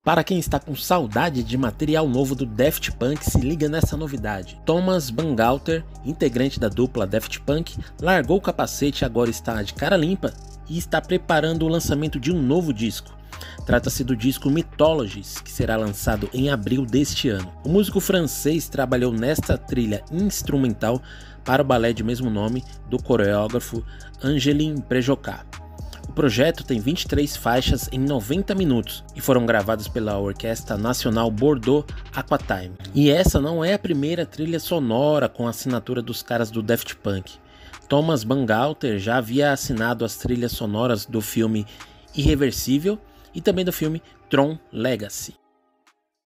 Para quem está com saudade de material novo do Daft Punk, se liga nessa novidade. Thomas Bangalter, integrante da dupla Daft Punk, largou o capacete e agora está de cara limpa e está preparando o lançamento de um novo disco. Trata-se do disco Mythologies, que será lançado em abril deste ano. O músico francês trabalhou nesta trilha instrumental para o balé de mesmo nome do coreógrafo Angelin Prejocat. O projeto tem 23 faixas em 90 minutos e foram gravadas pela Orquestra Nacional Bordeaux Aquatime. E essa não é a primeira trilha sonora com a assinatura dos caras do Daft Punk. Thomas Bangalter já havia assinado as trilhas sonoras do filme Irreversível e também do filme Tron Legacy.